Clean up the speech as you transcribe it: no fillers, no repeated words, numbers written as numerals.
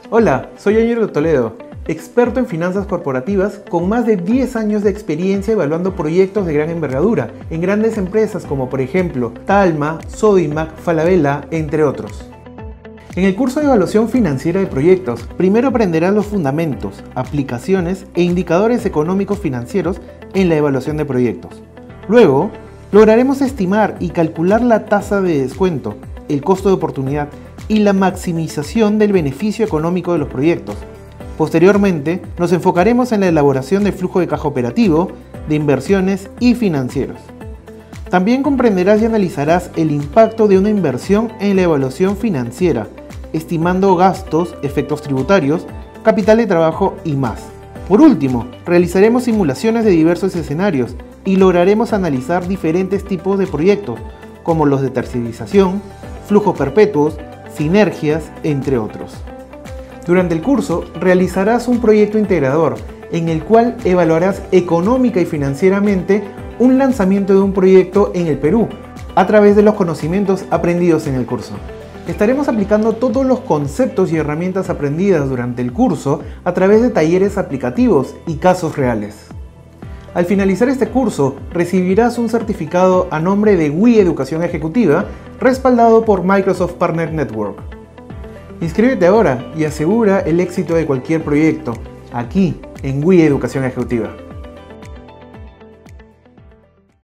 Hola, soy Ángel Toledo, experto en finanzas corporativas con más de 10 años de experiencia evaluando proyectos de gran envergadura en grandes empresas como por ejemplo Talma, Sodimac, Falabella, entre otros. En el curso de evaluación financiera de proyectos, primero aprenderás los fundamentos, aplicaciones e indicadores económicos financieros en la evaluación de proyectos. Luego, lograremos estimar y calcular la tasa de descuento, el costo de oportunidad y la maximización del beneficio económico de los proyectos. Posteriormente, nos enfocaremos en la elaboración del flujo de caja operativo, de inversiones y financieros. También comprenderás y analizarás el impacto de una inversión en la evaluación financiera, estimando gastos, efectos tributarios, capital de trabajo y más. Por último, realizaremos simulaciones de diversos escenarios y lograremos analizar diferentes tipos de proyectos, como los de tercerización, flujos perpetuos, sinergias, entre otros. Durante el curso realizarás un proyecto integrador en el cual evaluarás económica y financieramente un lanzamiento de un proyecto en el Perú a través de los conocimientos aprendidos en el curso. Estaremos aplicando todos los conceptos y herramientas aprendidas durante el curso a través de talleres aplicativos y casos reales. Al finalizar este curso, recibirás un certificado a nombre de WE Educación Ejecutiva, respaldado por Microsoft Partner Network. Inscríbete ahora y asegura el éxito de cualquier proyecto, aquí en WE Educación Ejecutiva.